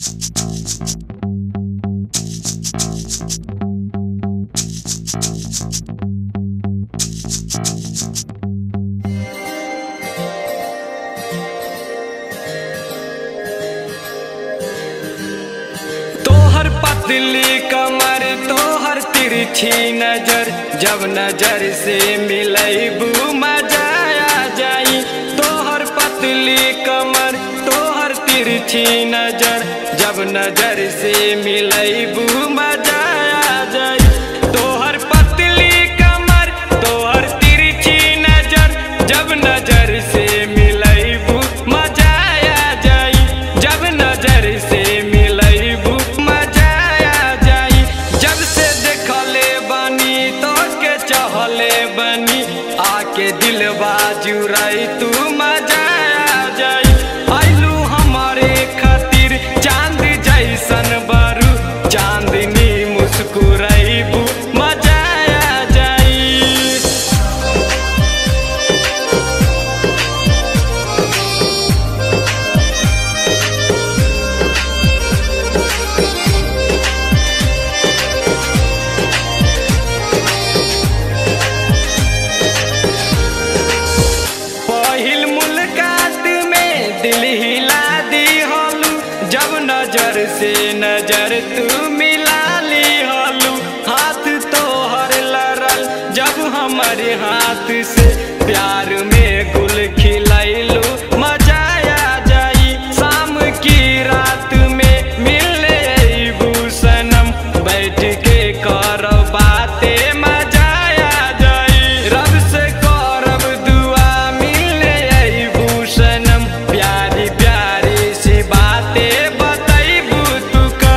तोहर पतली कमर तोहर तिरछी नजर, जब नजर से मिलैबू मजा आ जाई। तोहर पतली कमर तोहर तिरछी नजर, जब नजर से मिलैबू मजा आ जाई। तोहर पतली कमर तोहर तिरछी नजर, जब नजर से मिलैबू मजा आ जाई। जब नजर से मिलैबू मजा आ जाई। जब से देखले बनी तो के चहले बनी, आके दिलवा जुराई तू मजा आ जाई। आइलू हमारे खातिर चांद जैसन बारू, चांदनी मुस्कुराईबू मजा आ जाई। पहिल मुलाकात में दिल हिला दी हलू, जब नजर से नजर तू मिला ली हलू। हाथ तोहर लड़ल जब हमारे हाथ से, प्यार में गुल खिलैलू मजा आ जाई। शाम की रात में मिलने अइबू सनम, बैठ के करो बातें मजा आ जाई। रब से करब दुआ मिलने अइबू सनम, प्यारी प्यारी सी बातें बतैबू तू का।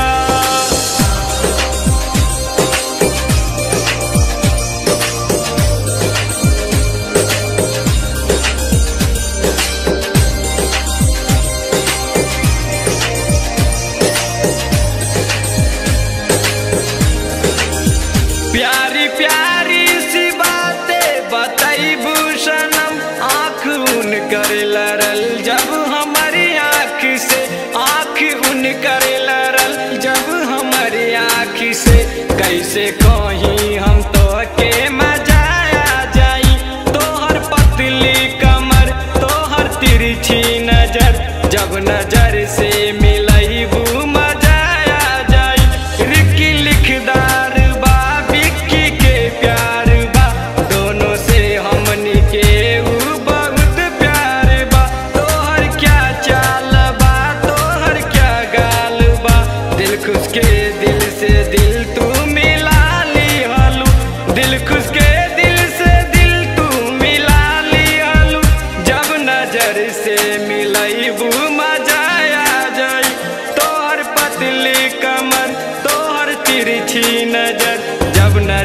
प्यारी प्यारी सी बातें बतैबू सनम, आँख उन कर लड़ल जब हमारी आँख से, आँख उन कर लड़ल जब हमारी आँख से। कैसे कहीं हम तो के मजा आ जाई। तोहर पतली कमर तोहर तिरछी नजर, जब नजर से मिलैबू मजा आ जाई। रिक्की लिखदार बा विक्की के प्यार बा, दोनों से हमनी के ऊ बहुत प्यार बा। तोहर क्या चाल बा तोहर क्या गाल बा, दिल खुश के दिल से दिल तू मिला ली हलू। दिल खुश के दिल से दिल तू मिला ली हलू, जब नजर से मिलैबू मजा आ जाई। तोहर पतली कमर तोहर तिरछी नजर, जब